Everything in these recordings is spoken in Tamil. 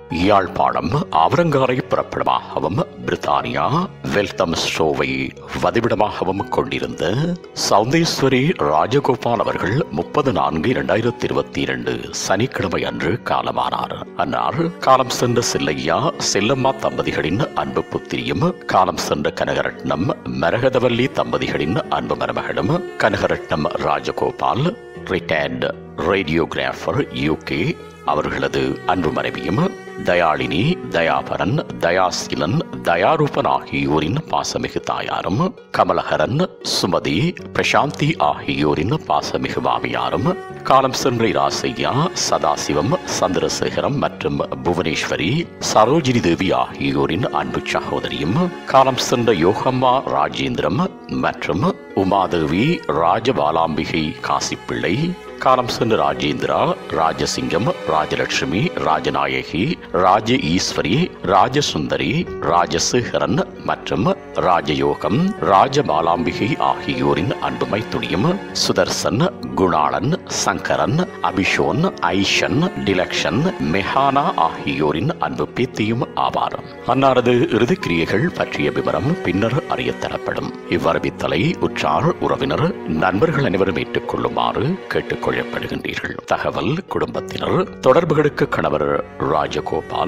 யாழ்ப்பாணம் ஆவரங்காரை புறப்படமாகவும் பிரித்தானியா வெல்தம் ஸ்டோவை வதிவிடமாகவும் கொண்டிருந்த சௌந்தேஸ்வரி ராஜகோபால் அவர்கள் 30/4/2022 சனிக்கிழமை அன்று காலமானார். அன்னார் காலம் சென்ற செல்லையா செல்லம்மா தம்பதிகளின் அன்பு புத்திரியும், காலம் சென்ற கனகரட்னம் மரகதவல்லி தம்பதிகளின் அன்பு மருமகளும், Kanagaratnam Rajagopal retired radiographer UK அவர்களது அன்பு மனைவியும், தயாளினி, தயாபரன், தயாசீலன், தயாரூபன் ஆகியோரின் பாசமிகு தாயாரும், கமலஹரன், சுமதி, பிரசாந்தி ஆகியோரின் பாசமிகு மாமியாரும், காலம் சென்ற ராசையா, சதாசிவம், சந்திரசேகரம் மற்றும் புவனேஸ்வரி, சரோஜினி தேவி ஆகியோரின் அன்பு சகோதரியும், காலம் சென்ற யோகம்மா ராஜேந்திரம் மற்றும் உமாதேவி ராஜபாலாம்பிகை காசிப்பிள்ளை, காலம் சென்ற ராஜேந்திரா, ராஜசிங்கம், ராஜலட்சுமி, ராஜநாயகி, ராஜ ஈஸ்வரி, ராஜசுந்தரி, ராஜசேகரன் மற்றும் ராஜயோகம், ராஜபாலாம்பிகை ஆகியோரின் அன்புமை துணியும், சுதர்சன், குணாளன், சங்கரன், அபிஷோன், ஐஷன், டிலக்ஷன், மெஹானா ஆகியோரின் அன்பு பேத்தியும் ஆவார். அன்னாரது இறுதிக்கிரியைகள் பற்றிய விவரம் பின்னர் அறியத்தரப்படும். இவ்வறிவித்தலை உற்றார் உறவினர் நண்பர்கள் அனைவரும் ஏற்றுக்கொள்ளுமாறு கேட்டுக்கொள்ளப்படுகின்றீர்கள். தகவல் குடும்பத்தினர் தொடர்புகளுக்கு கணவர் ராஜகோபால்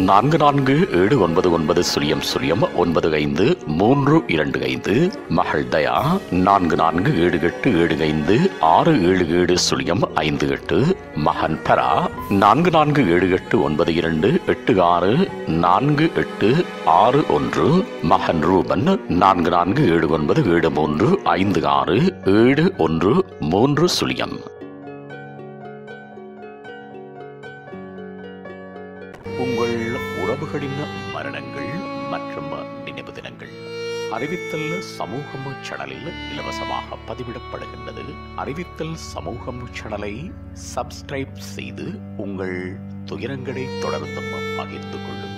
4449009535, மகள் தயா 447875677758, மகன் பரா 447892864861, மகன் ரூபன் 447973567130. உங்கள் உறவுகளின் மரணங்கள் மற்றும் நினைவு தினங்கள் அறிவித்தல் சமூகம் சேனலில் இலவசமாக பதிவிடப்படுகின்றது. அறிவித்தல் சமூகம் சேனலை சப்ஸ்கிரைப் செய்து உங்கள் துயரங்களை தொடர்ந்தும் பகிர்ந்து கொள்ளுங்கள்.